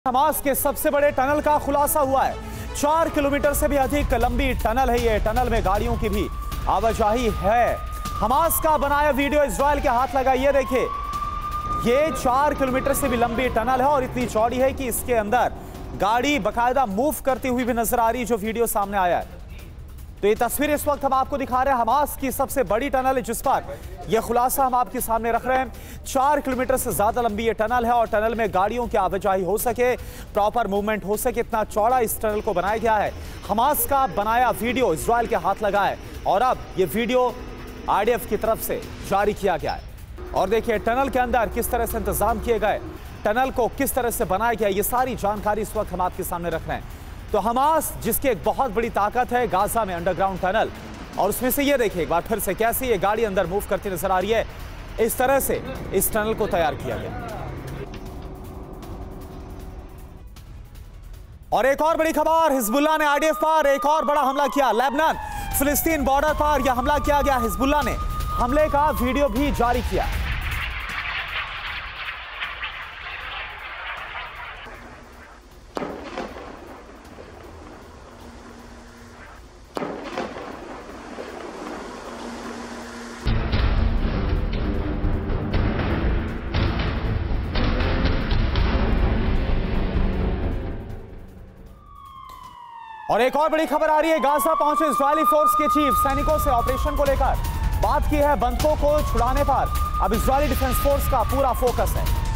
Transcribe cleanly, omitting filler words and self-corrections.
Hamas के सबसे बड़े टनल का खुलासा हुआ है। 4 किलोमीटर से भी अधिक लंबी टनल है ये। टनल में गाड़ियों की भी आवाजाही है। हमास का बनाया वीडियो इजराइल के हाथ लगा। ये देखिए, ये 4 किलोमीटर से भी लंबी टनल है और इतनी चौड़ी है कि इसके अंदर गाड़ी बकायदा मूव करती हुई भी नजर आ रही है, जो वीडियो सामने आया है। तो ये तस्वीर इस वक्त हम आपको दिखा रहे हैं। हमास की सबसे बड़ी टनल है, जिस पर यह खुलासा हम आपके सामने रख रहे हैं। 4 किलोमीटर से ज्यादा लंबी ये टनल है और टनल में गाड़ियों की आवाजाही हो सके, प्रॉपर मूवमेंट हो सके, इतना चौड़ा इस टनल को बनाया गया है। हमास का बनाया वीडियो इजराइल के हाथ लगा है और अब यह वीडियो IDF की तरफ से जारी किया गया है। और देखिए टनल के अंदर किस तरह से इंतजाम किए गए, टनल को किस तरह से बनाया गया, ये सारी जानकारी इस वक्त हम आपके सामने रख रहे हैं। तो हमास जिसकी एक बहुत बड़ी ताकत है गाजा में अंडरग्राउंड टनल, और उसमें से ये देखिए एक बार फिर से कैसे ये गाड़ी अंदर मूव करती नजर आ रही है। इस तरह से इस टनल को तैयार किया गया। और एक और बड़ी खबर, हिजबुल्लाह ने IDF पर एक और बड़ा हमला किया। लेबनान फिलिस्तीन बॉर्डर पर यह हमला किया गया। हिजबुल्लाह ने हमले का वीडियो भी जारी किया। और एक और बड़ी खबर आ रही है, गाजा पहुंचे इजरायली फोर्स के चीफ। सैनिकों से ऑपरेशन को लेकर बात की है, बंधकों को छुड़ाने पर अब इजरायली डिफेंस फोर्स का पूरा फोकस है।